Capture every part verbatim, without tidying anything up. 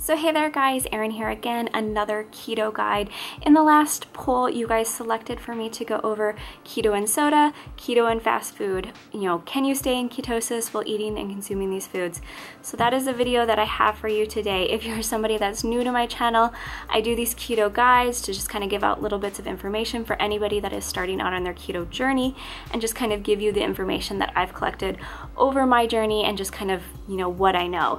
So hey there guys, Erin here again, another keto guide. In the last poll, you guys selected for me to go over keto and soda, keto and fast food. You know, can you stay in ketosis while eating and consuming these foods? So that is the video that I have for you today. If you're somebody that's new to my channel, I do these keto guides to just kind of give out little bits of information for anybody that is starting out on their keto journey and just kind of give you the information that I've collected over my journey and just kind of, you know, what I know.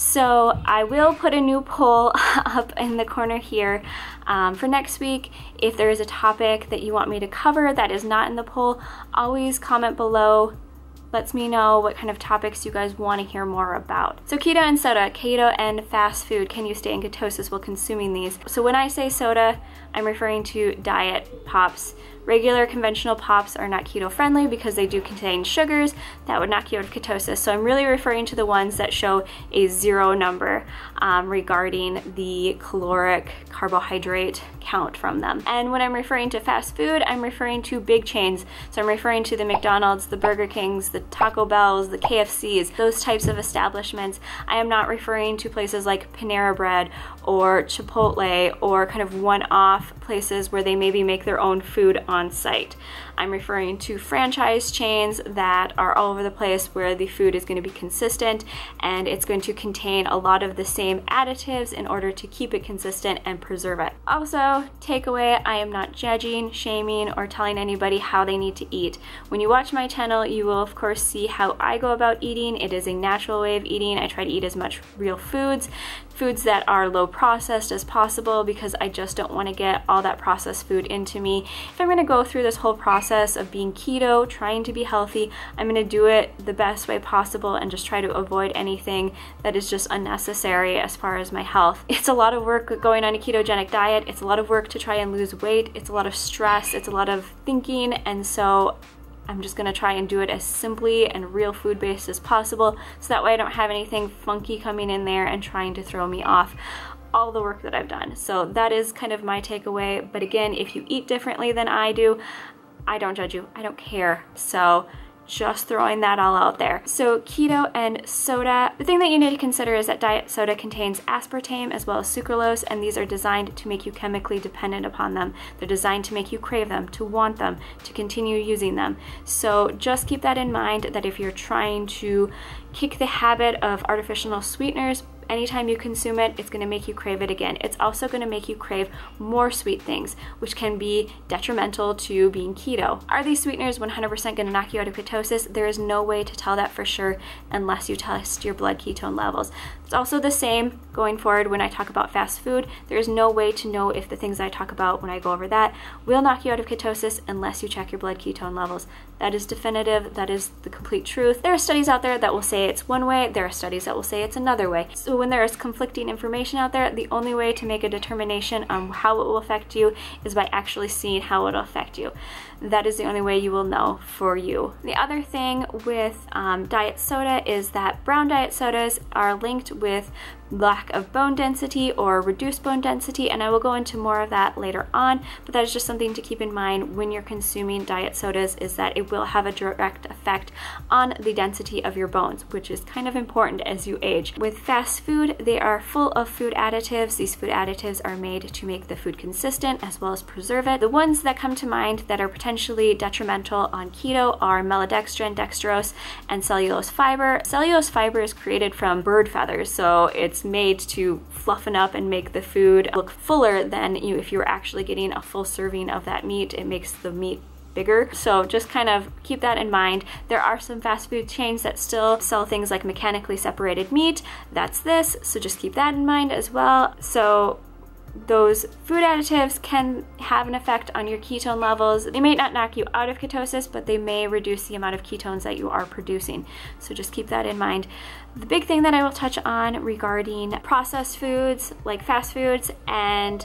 So I will put a new poll up in the corner here um, for next week. If there is a topic that you want me to cover that is not in the poll, always comment below. Lets me know what kind of topics you guys want to hear more about. So keto and soda, keto and fast food, can you stay in ketosis while consuming these? So when I say soda, I'm referring to diet pops. Regular conventional pops are not keto friendly because they do contain sugars that would knock you out of ketosis. So I'm really referring to the ones that show a zero number um, regarding the caloric carbohydrate count from them. And when I'm referring to fast food, I'm referring to big chains. So I'm referring to the McDonald's, the Burger Kings, the Taco Bells, the K F Cs, those types of establishments. I am not referring to places like Panera Bread or Chipotle or kind of one-off places where they maybe make their own food on site. I'm referring to franchise chains that are all over the place where the food is going to be consistent and it's going to contain a lot of the same additives in order to keep it consistent and preserve it. Also, takeaway, I am not judging, shaming, or telling anybody how they need to eat. When you watch my channel, you will of course see how I go about eating. It is a natural way of eating. I try to eat as much real foods, foods that are low processed as possible because I just don't want to get all that processed food into me. If I'm going to go through this whole process of being keto, trying to be healthy, I'm going to do it the best way possible and just try to avoid anything that is just unnecessary as far as my health. It's a lot of work going on a ketogenic diet. It's a lot of work to try and lose weight. It's a lot of stress. It's a lot of thinking, and so I'm just gonna try and do it as simply and real food based as possible so that way I don't have anything funky coming in there and trying to throw me off all the work that I've done. So that is kind of my takeaway. But again, if you eat differently than I do, I don't judge you. I don't care. So just throwing that all out there. So keto and soda, the thing that you need to consider is that diet soda contains aspartame as well as sucralose, and these are designed to make you chemically dependent upon them. They're designed to make you crave them, to want them, to continue using them. So just keep that in mind, that if you're trying to kick the habit of artificial sweeteners, anytime you consume it, it's going to make you crave it again. It's also going to make you crave more sweet things, which can be detrimental to being keto. Are these sweeteners one hundred percent going to knock you out of ketosis? There is no way to tell that for sure unless you test your blood ketone levels. It's also the same going forward when I talk about fast food. There is no way to know if the things I talk about when I go over that will knock you out of ketosis unless you check your blood ketone levels. That is definitive. That is the complete truth. There are studies out there that will say it's one way. There are studies that will say it's another way. So when there is conflicting information out there, the only way to make a determination on how it will affect you is by actually seeing how it will affect you. That is the only way you will know for you. The other thing with um, diet soda is that brown diet sodas are linked with lack of bone density or reduced bone density, and I will go into more of that later on, but that is just something to keep in mind when you're consuming diet sodas, is that it will have a direct effect on the density of your bones, which is kind of important as you age. With fast food, they are full of food additives. These food additives are made to make the food consistent as well as preserve it. The ones that come to mind that are potentially detrimental on keto are maltodextrin, dextrose, and cellulose fiber. Cellulose fiber is created from bird feathers, so it's made to fluffen up and make the food look fuller than you if you were actually getting a full serving of that meat. It makes the meat bigger. So just kind of keep that in mind. There are some fast food chains that still sell things like mechanically separated meat. That's this, so just keep that in mind as well. So those food additives can have an effect on your ketone levels. They may not knock you out of ketosis, but they may reduce the amount of ketones that you are producing. So just keep that in mind. The big thing that I will touch on regarding processed foods like fast foods and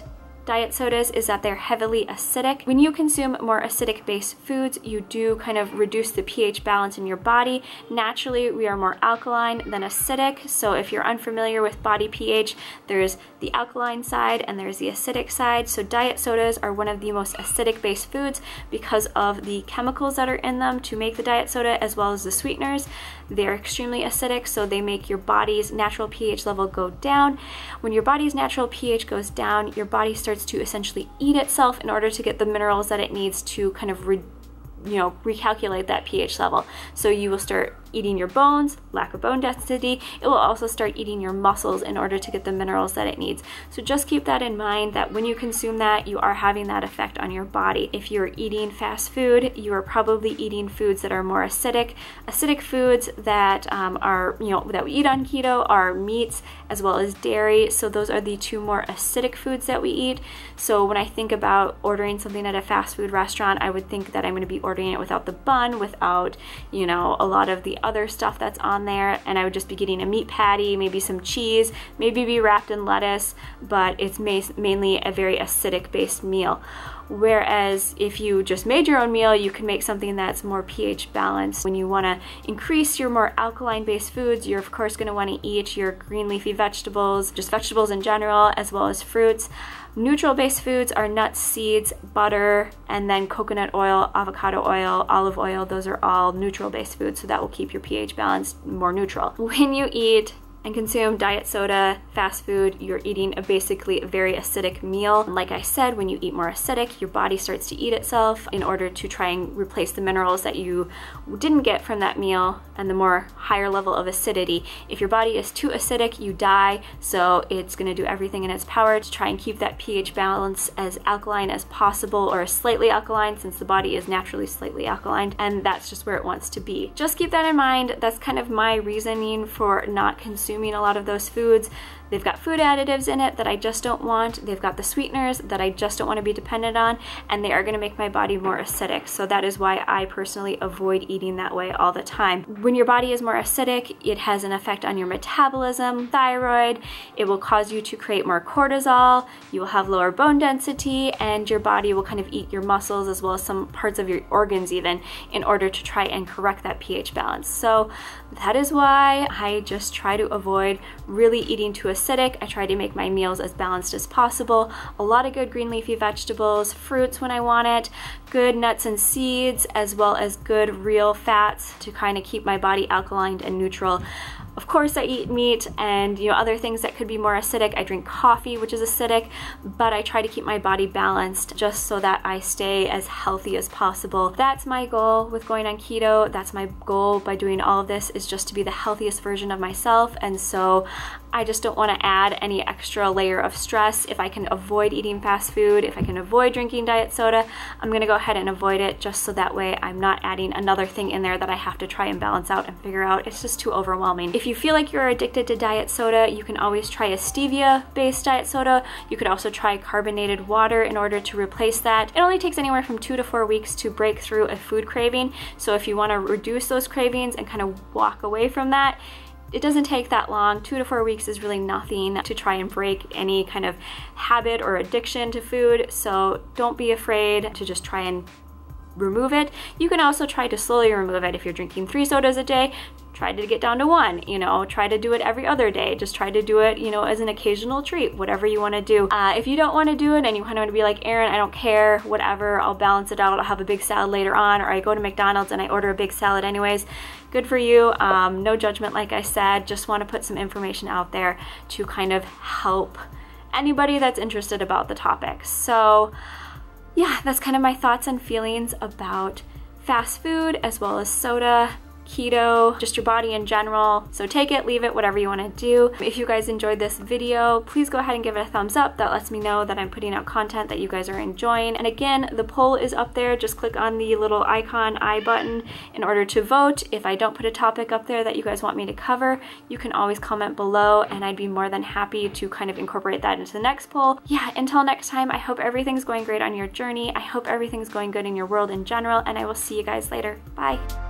diet sodas is that they're heavily acidic. When you consume more acidic based foods, you do kind of reduce the pH balance in your body. Naturally, we are more alkaline than acidic. So if you're unfamiliar with body pH, there's the alkaline side and there's the acidic side. So diet sodas are one of the most acidic based foods because of the chemicals that are in them to make the diet soda, as well as the sweeteners. They're extremely acidic, so they make your body's natural pH level go down. When your body's natural pH goes down, your body starts to essentially eat itself in order to get the minerals that it needs to kind of re you know, recalculate that pH level. So you will start eating your bones, lack of bone density. It will also start eating your muscles in order to get the minerals that it needs. So just keep that in mind, that when you consume that, you are having that effect on your body. If you're eating fast food, you are probably eating foods that are more acidic. Acidic foods that um, are, you know, that we eat on keto are meats as well as dairy. So those are the two more acidic foods that we eat. So when I think about ordering something at a fast food restaurant, I would think that I'm going to be ordering it without the bun, without, you know, a lot of the other stuff that's on there, and I would just be getting a meat patty, maybe some cheese, maybe be wrapped in lettuce, but it's ma mainly a very acidic based meal. Whereas if you just made your own meal, you can make something that's more pH balanced. When you want to increase your more alkaline based foods, you're of course going to want to eat your green leafy vegetables, just vegetables in general, as well as fruits. Neutral based foods are nuts, seeds, butter, and then coconut oil, avocado oil, olive oil. Those are all neutral based foods, so that will keep your pH balance more neutral. When you eat and consume diet soda, fast food, you're eating a basically a very acidic meal. Like I said, when you eat more acidic, your body starts to eat itself in order to try and replace the minerals that you didn't get from that meal and the more higher level of acidity. If your body is too acidic, you die, so it's gonna do everything in its power to try and keep that pH balance as alkaline as possible, or slightly alkaline, since the body is naturally slightly alkaline, and that's just where it wants to be. Just keep that in mind. That's kind of my reasoning for not consuming a lot of those foods. They've got food additives in it that I just don't want. They've got the sweeteners that I just don't want to be dependent on, and they are going to make my body more acidic. So that is why I personally avoid eating that way all the time. When your body is more acidic, it has an effect on your metabolism, thyroid. It will cause you to create more cortisol. You will have lower bone density, and your body will kind of eat your muscles as well as some parts of your organs even, in order to try and correct that pH balance. So that is why I just try to avoid really eating too acidic. I try to make my meals as balanced as possible. A lot of good green leafy vegetables, fruits when I want it, good nuts and seeds, as well as good real fats to kind of keep my body alkaline and neutral. Of course, I eat meat and, you know, other things that could be more acidic. I drink coffee, which is acidic, but I try to keep my body balanced just so that I stay as healthy as possible. That's my goal with going on keto. That's my goal by doing all of this, is just to be the healthiest version of myself. And so I just don't want to add any extra layer of stress. If I can avoid eating fast food, if I can avoid drinking diet soda, I'm going to go ahead and avoid it, just so that way I'm not adding another thing in there that I have to try and balance out and figure out. It's just too overwhelming. If you feel like you're addicted to diet soda, you can always try a stevia-based diet soda. You could also try carbonated water in order to replace that. It only takes anywhere from two to four weeks to break through a food craving. So if you want to reduce those cravings and kind of walk away from that, it doesn't take that long. Two to four weeks is really nothing to try and break any kind of habit or addiction to food. So don't be afraid to just try and remove it. You can also try to slowly remove it. If you're drinking three sodas a day, try to get down to one, you know, try to do it every other day. Just try to do it, you know, as an occasional treat, whatever you want to do. Uh, if you don't want to do it and you kind of want to be like, Erin, I don't care, whatever, I'll balance it out, I'll have a big salad later on, or I go to McDonald's and I order a big salad anyways, good for you. Um, no judgment, like I said, just want to put some information out there to kind of help anybody that's interested about the topic. So yeah, that's kind of my thoughts and feelings about fast food as well as soda, keto, just your body in general. So take it, leave it, whatever you want to do. If you guys enjoyed this video, please go ahead and give it a thumbs up. That lets me know that I'm putting out content that you guys are enjoying. And again, the poll is up there. Just click on the little icon I button in order to vote. If I don't put a topic up there that you guys want me to cover, you can always comment below and I'd be more than happy to kind of incorporate that into the next poll. Yeah, until next time, I hope everything's going great on your journey. I hope everything's going good in your world in general, and I will see you guys later. Bye.